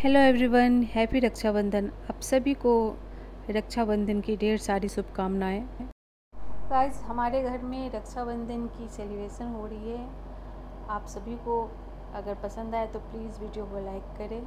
Hello everyone, happy Rakshabandhan. आप सभी को रक्षाबंधन की ढेर सारी शुभकामनाएं। गाइस, हमारे घर में रक्षाबंधन की सेलिब्रेशन हो रही है। आप सभी को अगर पसंद आए तो प्लीज़ वीडियो को लाइक करें।